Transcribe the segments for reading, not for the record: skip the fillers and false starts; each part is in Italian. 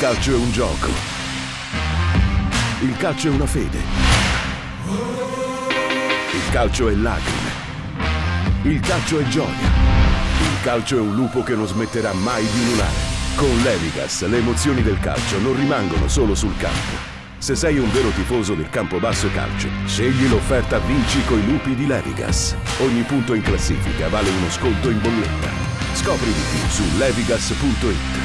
calcio è un gioco. Il calcio è una fede. Il calcio è lacrime. Il calcio è gioia. Il calcio è un lupo che non smetterà mai di ululare. Con Levigas le emozioni del calcio non rimangono solo sul campo. Se sei un vero tifoso del Campobasso Calcio, scegli l'offerta Vinci coi lupi di Levigas. Ogni punto in classifica vale uno sconto in bolletta. Scopri di più su levigas.it.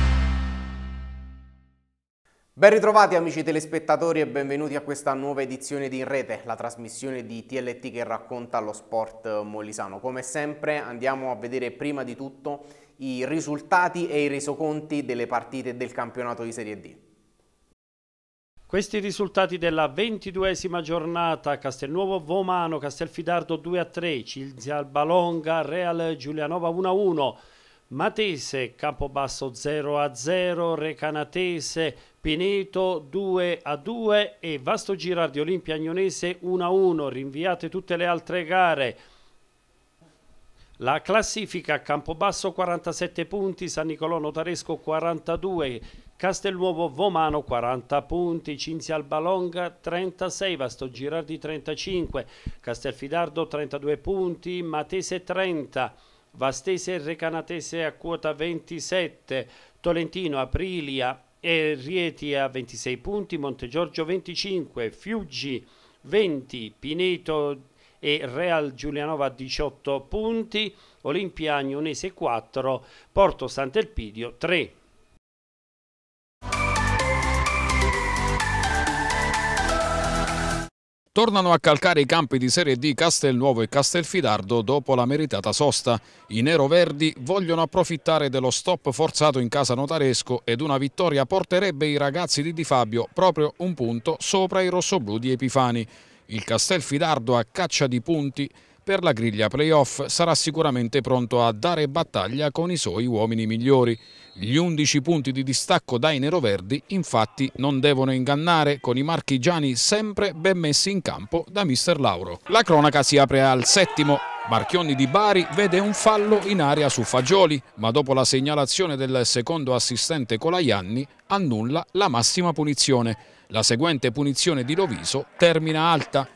Ben ritrovati amici telespettatori e benvenuti a questa nuova edizione di In Rete, la trasmissione di TLT che racconta lo sport molisano. Come sempre andiamo a vedere prima di tutto i risultati e i resoconti delle partite del campionato di Serie D. Questi risultati della 22esima giornata: Castelnuovo Vomano, Castelfidardo 2-3, Cinzia Albalonga, Real Giulianova 1-1, Matese Campobasso 0-0, Recanatese Pineto 2-2 e Vasto Girardi Olimpia Agnonese 1-1. Rinviate tutte le altre gare. La classifica: Campobasso 47 punti, San Nicolò Notaresco 42, Castelnuovo Vomano 40 punti, Cinzia Albalonga 36, Vasto Girardi 35, Castelfidardo 32 punti, Matese 30, Vastese e Recanatese a quota 27, Tolentino, Aprilia e Rieti a 26 punti, Montegiorgio 25, Fiuggi 20, Pineto e Real Giulianova 18 punti, Olimpia Agnonese 4, Porto Sant'Elpidio 3. Tornano a calcare i campi di Serie D Castelnuovo e Castelfidardo dopo la meritata sosta. I neroverdi vogliono approfittare dello stop forzato in casa Notaresco ed una vittoria porterebbe i ragazzi di Di Fabio proprio un punto sopra i rossoblù di Epifani. Il Castelfidardo, a caccia di punti per la griglia playoff, sarà sicuramente pronto a dare battaglia con i suoi uomini migliori. Gli 11 punti di distacco dai neroverdi infatti non devono ingannare, con i marchigiani sempre ben messi in campo da mister Lauro. La cronaca si apre al settimo. Marchionni di Bari vede un fallo in area su Fagioli, ma dopo la segnalazione del secondo assistente Colaianni annulla la massima punizione. La seguente punizione di Loviso termina alta.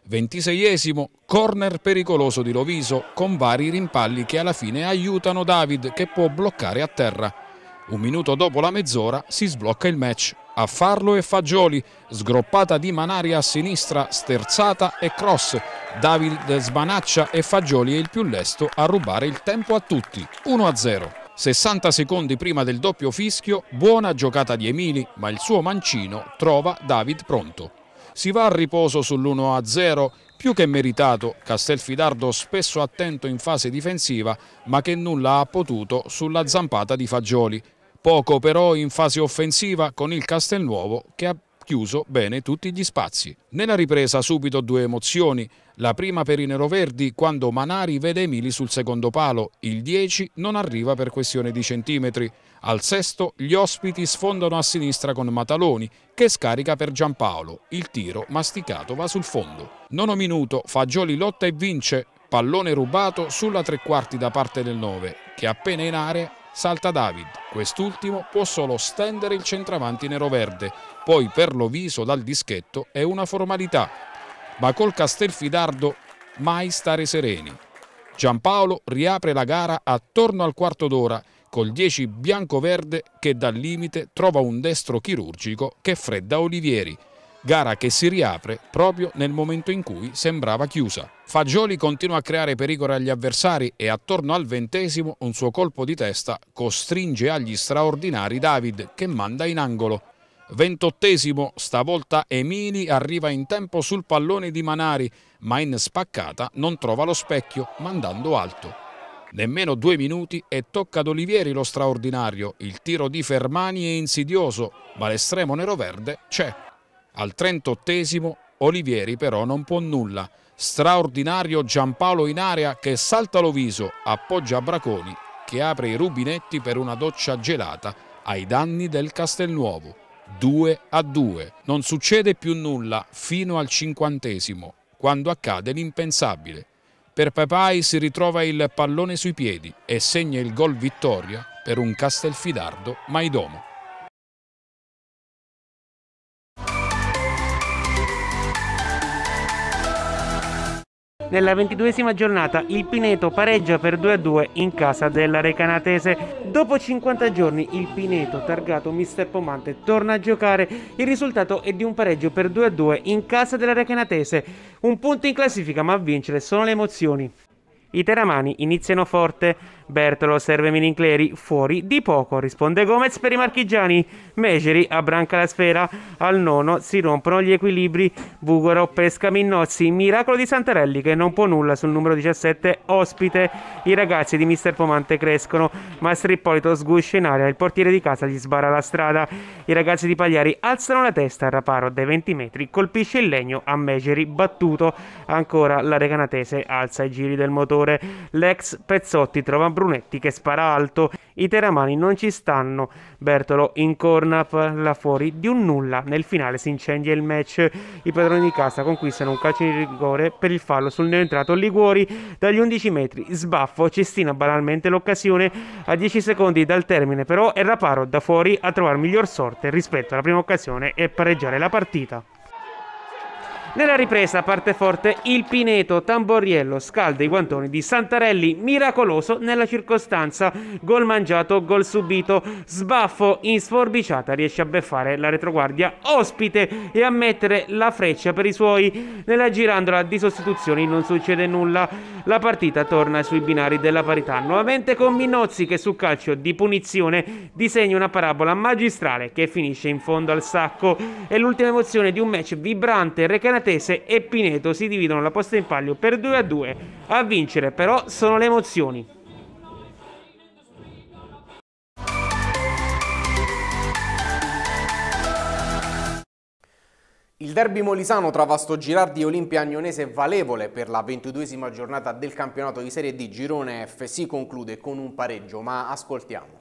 26esimo, corner pericoloso di Loviso con vari rimpalli che alla fine aiutano David, che può bloccare a terra. Un minuto dopo la mezz'ora si sblocca il match. A farlo è Fagioli, sgroppata di Manari a sinistra, sterzata e cross. David smanaccia e Fagioli è il più lesto a rubare il tempo a tutti. 1-0. 60 secondi prima del doppio fischio, buona giocata di Emili, ma il suo mancino trova David pronto. Si va a riposo sull'1-0, più che meritato. Castelfidardo spesso attento in fase difensiva, ma che nulla ha potuto sulla zampata di Fagioli. Poco però in fase offensiva con il Castelnuovo, che ha chiuso bene tutti gli spazi. Nella ripresa subito due emozioni. La prima per i neroverdi quando Manari vede Emili sul secondo palo. Il 10 non arriva per questione di centimetri. Al sesto gli ospiti sfondano a sinistra con Mataloni, che scarica per Giampaolo. Il tiro masticato va sul fondo. Nono minuto, Fagioli lotta e vince. Pallone rubato sulla tre quarti da parte del 9, che appena in area salta David. Quest'ultimo può solo stendere il centravanti neroverde. Poi per Loviso dal dischetto è una formalità. Ma col Castelfidardo mai stare sereni. Giampaolo riapre la gara attorno al quarto d'ora col 10 bianco-verde che dal limite trova un destro chirurgico che fredda Olivieri. Gara che si riapre proprio nel momento in cui sembrava chiusa. Fagioli continua a creare pericolo agli avversari e attorno al 20° un suo colpo di testa costringe agli straordinari David, che manda in angolo. 28esimo, stavolta Emili arriva in tempo sul pallone di Manari, ma in spaccata non trova lo specchio, mandando alto. Nemmeno 2 minuti e tocca ad Olivieri lo straordinario. Il tiro di Fermani è insidioso, ma l'estremo neroverde c'è. Al 38esimo Olivieri però non può nulla. Straordinario Giampaolo in area che salta Loviso, appoggia Braconi, che apre i rubinetti per una doccia gelata ai danni del Castelnuovo. 2-2. Non succede più nulla fino al 50esimo, quando accade l'impensabile. Per Pepai si ritrova il pallone sui piedi e segna il gol vittoria per un Castelfidardo Maidomo. Nella 22esima giornata il Pineto pareggia per 2-2 in casa della Recanatese. Dopo 50 giorni il Pineto, targato Mister Pomante, torna a giocare. Il risultato è di un pareggio per 2-2 in casa della Recanatese. Un punto in classifica, ma a vincere sono le emozioni. I teramani iniziano forte. Bertolo serve Minincleri, fuori di poco, risponde Gomez per i marchigiani. Meceri abbranca la sfera, al nono si rompono gli equilibri. Bugoro pesca Minnozzi, miracolo di Santarelli che non può nulla sul numero 17 ospite. I ragazzi di Mister Pomante crescono, Mastro Ippolito sguscia in aria, il portiere di casa gli sbarra la strada. I ragazzi di Pagliari alzano la testa, Raparo dai 20 metri colpisce il legno a Meceri, battuto. Ancora la Recanatese alza i giri del motore, l'ex Pezzotti trova Brunetti che spara alto. I teramani non ci stanno. Bertolo incorna là fuori di un nulla. Nel finale si incendia il match. I padroni di casa conquistano un calcio di rigore per il fallo sul neoentrato Liguori dagli 11 metri. Sbaffo cestina banalmente l'occasione a 10 secondi dal termine, però è Raparo da fuori a trovare miglior sorte rispetto alla prima occasione e pareggiare la partita. Nella ripresa parte forte il Pineto, Tamboriello scalda i guantoni di Santarelli, miracoloso nella circostanza, gol mangiato, gol subito, sbaffo in sforbiciata, riesce a beffare la retroguardia ospite e a mettere la freccia per i suoi. Nella girandola di sostituzioni non succede nulla, la partita torna sui binari della parità, nuovamente con Minozzi che su calcio di punizione disegna una parabola magistrale che finisce in fondo al sacco. È l'ultima emozione di un match vibrante. Recanatese e Pineto si dividono la posta in palio per 2-2. A vincere però sono le emozioni. Il derby molisano tra Vasto Girardi e Olimpia Agnonese è valevole per la 22esima giornata del campionato di Serie D. Girone F si conclude con un pareggio, ma ascoltiamo.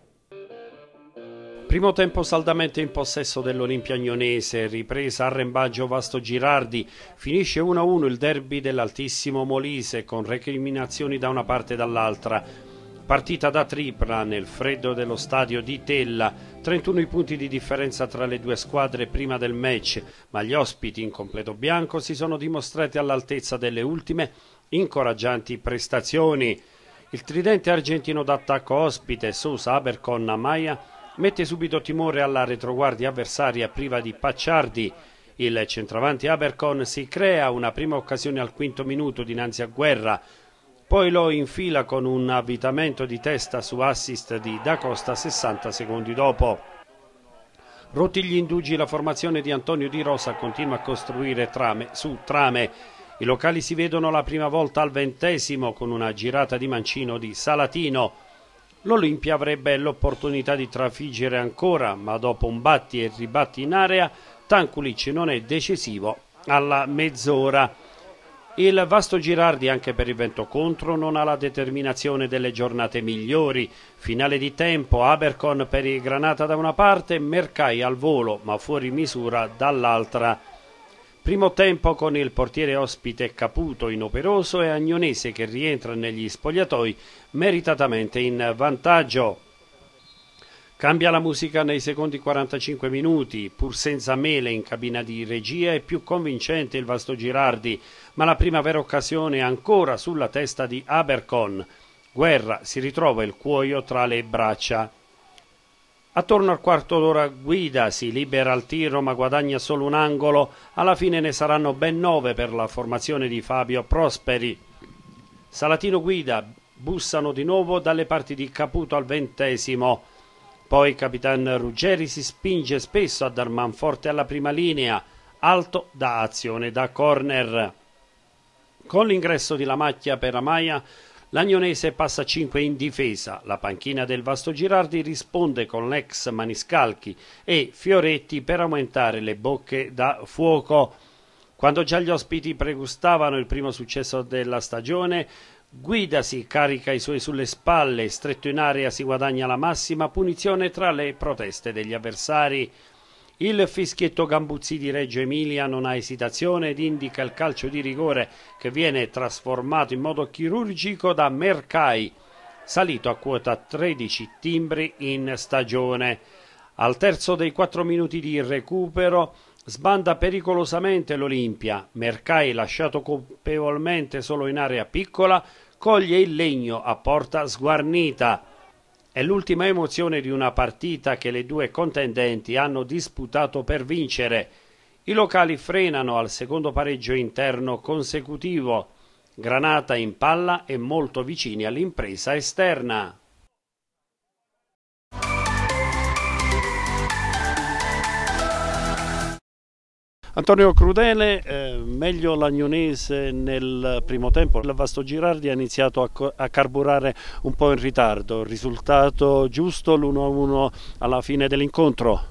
Primo tempo saldamente in possesso dell'Olimpia Agnonese, ripresa arrembaggio Vasto Girardi, finisce 1-1 il derby dell'Altissimo Molise con recriminazioni da una parte e dall'altra. Partita da tripla nel freddo dello stadio di Tella, 31 i punti di differenza tra le due squadre prima del match, ma gli ospiti in completo bianco si sono dimostrati all'altezza delle ultime incoraggianti prestazioni. Il tridente argentino d'attacco ospite, Sousa, Abercon, Amaya, mette subito timore alla retroguardia avversaria priva di Pacciardi. Il centravanti Abercon si crea una prima occasione al quinto minuto dinanzi a Guerra, poi lo infila con un avvitamento di testa su assist di Da Costa 60 secondi dopo. Rotti gli indugi, la formazione di Antonio Di Rosa continua a costruire trame su trame. I locali si vedono la prima volta al 20° con una girata di mancino di Salatino. L'Olimpia avrebbe l'opportunità di trafiggere ancora, ma dopo un batti e ribatti in area, Tankulic non è decisivo alla mezz'ora. Il Vasto Girardi, anche per il vento contro, non ha la determinazione delle giornate migliori. Finale di tempo, Abercon per il Granata da una parte, Mercai al volo, ma fuori misura dall'altra. Primo tempo con il portiere ospite Caputo inoperoso e Agnonese che rientra negli spogliatoi meritatamente in vantaggio. Cambia la musica nei secondi 45 minuti, pur senza Mele in cabina di regia è più convincente il Vasto Girardi, ma la prima vera occasione è ancora sulla testa di Abercon. Guerra si ritrova il cuoio tra le braccia. Attorno al quarto d'ora Guida si libera al tiro ma guadagna solo un angolo, alla fine ne saranno ben 9 per la formazione di Fabio Prosperi. Salatino Guida bussano di nuovo dalle parti di Caputo al 20°, poi Capitan Ruggeri si spinge spesso a dar manforte alla prima linea, alto da azione da corner. Con l'ingresso di Lamacchia per Amaya, l'Agnonese passa 5 in difesa, la panchina del Vasto Girardi risponde con l'ex Maniscalchi e Fioretti per aumentare le bocche da fuoco. Quando già gli ospiti pregustavano il primo successo della stagione, Guida si carica i suoi sulle spalle, stretto in area si guadagna la massima punizione tra le proteste degli avversari. Il fischietto Gambuzzi di Reggio Emilia non ha esitazione ed indica il calcio di rigore che viene trasformato in modo chirurgico da Mercai, salito a quota 13 timbri in stagione. Al terzo dei 4 minuti di recupero Sbanda pericolosamente l'Olimpia, Mercai lasciato colpevolmente solo in area piccola, coglie il legno a porta sguarnita. È l'ultima emozione di una partita che le due contendenti hanno disputato per vincere. I locali frenano al secondo pareggio interno consecutivo. Granata in palla e molto vicini all'impresa esterna. Antonio Crudele, meglio l'Agnonese nel primo tempo, il Vasto Girardi ha iniziato a carburare un po' in ritardo, risultato giusto l'1-1 alla fine dell'incontro?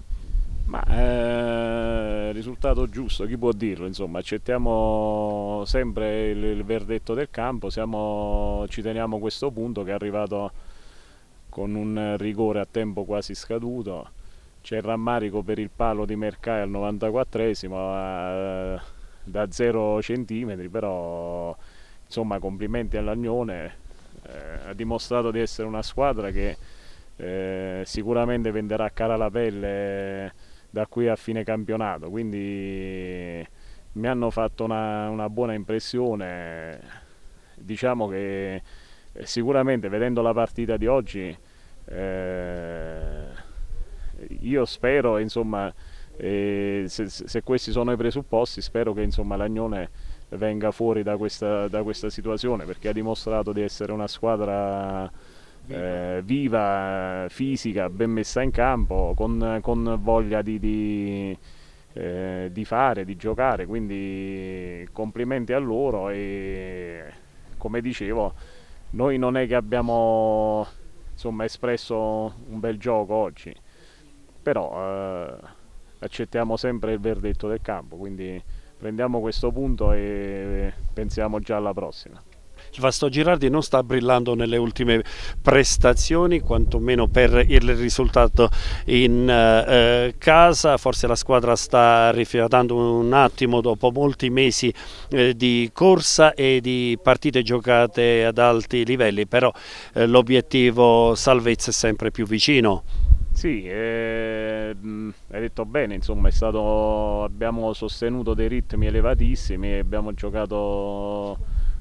Ma risultato giusto, chi può dirlo? Insomma, accettiamo sempre il verdetto del campo, ci teniamo questo punto che è arrivato con un rigore a tempo quasi scaduto. C'è il rammarico per il palo di Mercai al 94esimo da 0 centimetri, però insomma complimenti all'Agnone, ha dimostrato di essere una squadra che sicuramente venderà cara la pelle da qui a fine campionato, quindi mi hanno fatto una buona impressione. Diciamo che sicuramente vedendo la partita di oggi io spero, insomma, se questi sono i presupposti, spero che insomma l'Agnone venga fuori da questa situazione, perché ha dimostrato di essere una squadra viva, fisica, ben messa in campo, con voglia di fare, di giocare, quindi complimenti a loro. E come dicevo, noi non è che abbiamo insomma espresso un bel gioco oggi, però accettiamo sempre il verdetto del campo, quindi prendiamo questo punto e pensiamo già alla prossima. Il Vasto Girardi non sta brillando nelle ultime prestazioni, quantomeno per il risultato in casa. Forse la squadra sta rifiatando un attimo dopo molti mesi di corsa e di partite giocate ad alti livelli, però l'obiettivo salvezza è sempre più vicino. Sì, hai detto bene, insomma, abbiamo sostenuto dei ritmi elevatissimi, abbiamo giocato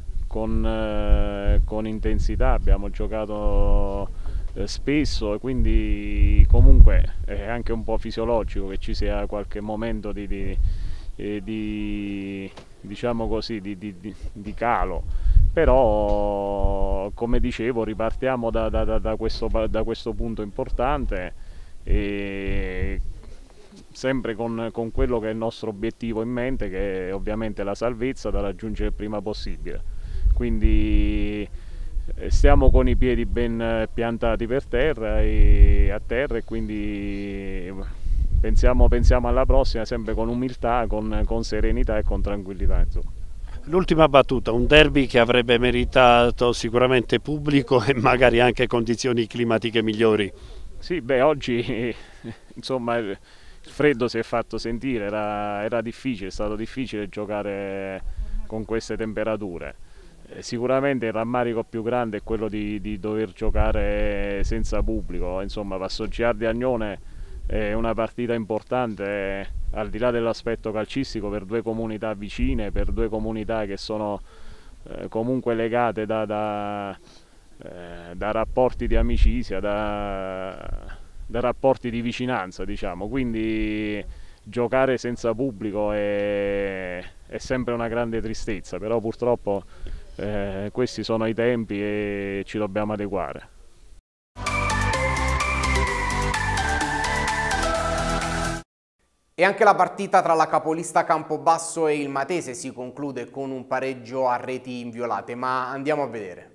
con intensità, abbiamo giocato spesso, e quindi comunque è anche un po' fisiologico che ci sia qualche momento diciamo così, di calo. Però come dicevo ripartiamo da questo punto importante, e sempre con quello che è il nostro obiettivo in mente, che è ovviamente la salvezza da raggiungere il prima possibile. Quindi stiamo con i piedi ben piantati per terra e a terra, e quindi pensiamo alla prossima sempre con umiltà, con serenità e con tranquillità, insomma. L'ultima battuta, un derby che avrebbe meritato sicuramente pubblico e magari anche condizioni climatiche migliori. Sì, beh, oggi insomma il freddo si è fatto sentire, era difficile, è stato difficile giocare con queste temperature. Sicuramente il rammarico più grande è quello di dover giocare senza pubblico. Insomma, Vasto Girardi-Agnone è una partita importante, al di là dell'aspetto calcistico, per due comunità vicine, per due comunità che sono comunque legate da rapporti di amicizia, da rapporti di vicinanza, diciamo. Quindi giocare senza pubblico è sempre una grande tristezza, però purtroppo questi sono i tempi e ci dobbiamo adeguare. E anche la partita tra la capolista Campobasso e il Matese si conclude con un pareggio a reti inviolate, ma andiamo a vedere.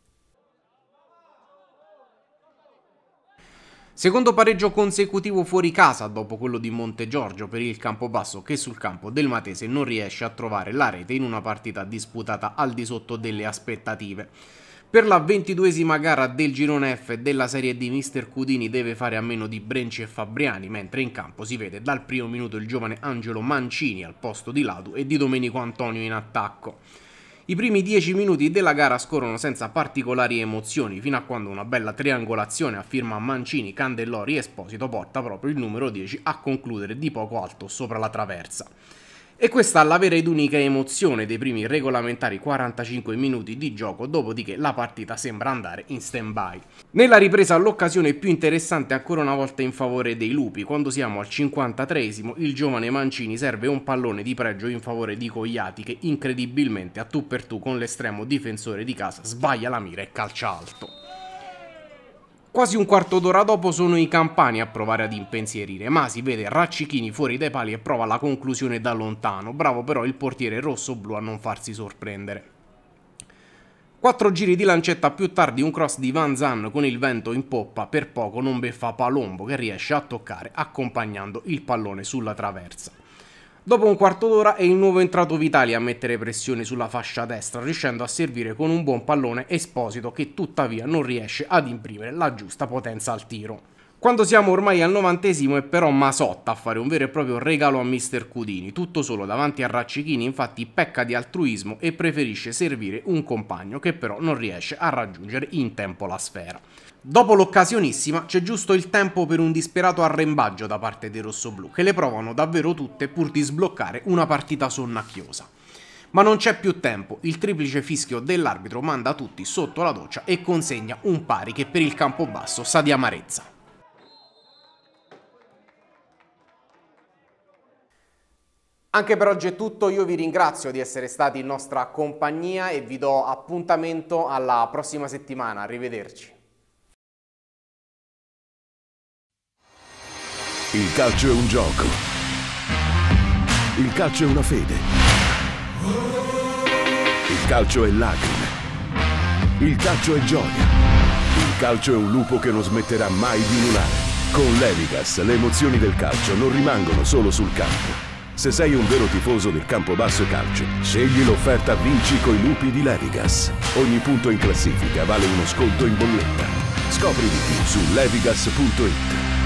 Secondo pareggio consecutivo fuori casa dopo quello di Montegiorgio per il Campobasso, che sul campo del Matese non riesce a trovare la rete in una partita disputata al di sotto delle aspettative. Per la 22esima gara del girone F della Serie D, Mister Cudini deve fare a meno di Brenci e Fabriani, mentre in campo si vede dal primo minuto il giovane Angelo Mancini al posto di Ladu e di Domenico Antonio in attacco. I primi 10 minuti della gara scorrono senza particolari emozioni, fino a quando una bella triangolazione a firma Mancini, Candellori e Esposito porta proprio il numero 10 a concludere di poco alto sopra la traversa. E questa è la vera ed unica emozione dei primi regolamentari 45 minuti di gioco, dopodiché la partita sembra andare in stand-by. Nella ripresa l'occasione più interessante ancora una volta in favore dei Lupi, quando siamo al 53esimo il giovane Mancini serve un pallone di pregio in favore di Cogliati che incredibilmente a tu per tu con l'estremo difensore di casa sbaglia la mira e calcia alto. Quasi un quarto d'ora dopo sono i campani a provare ad impensierire, ma si vede Raccichini fuori dai pali e prova la conclusione da lontano, bravo però il portiere rosso-blu a non farsi sorprendere. 4 giri di lancetta più tardi un cross di Van Zan con il vento in poppa, per poco non beffa Palombo che riesce a toccare accompagnando il pallone sulla traversa. Dopo un quarto d'ora è il nuovo entrato Vitali a mettere pressione sulla fascia destra, riuscendo a servire con un buon pallone Esposito che tuttavia non riesce ad imprimere la giusta potenza al tiro. Quando siamo ormai al 90esimo è però Masotta a fare un vero e proprio regalo a Mister Cudini, tutto solo davanti a Raccichini infatti pecca di altruismo e preferisce servire un compagno che però non riesce a raggiungere in tempo la sfera. Dopo l'occasionissima c'è giusto il tempo per un disperato arrembaggio da parte dei rossoblù che le provano davvero tutte pur di sbloccare una partita sonnacchiosa. Ma non c'è più tempo, il triplice fischio dell'arbitro manda tutti sotto la doccia e consegna un pari che per il Campobasso sa di amarezza. Anche per oggi è tutto, io vi ringrazio di essere stati in nostra compagnia e vi do appuntamento alla prossima settimana, arrivederci. Il calcio è un gioco. Il calcio è una fede. Il calcio è lacrime. Il calcio è gioia. Il calcio è un lupo che non smetterà mai di ululare. Con Levigas le emozioni del calcio non rimangono solo sul campo. Se sei un vero tifoso del Campobasso Calcio, scegli l'offerta Vinci coi lupi di Levigas. Ogni punto in classifica vale uno sconto in bolletta. Scopri di più su levigas.it.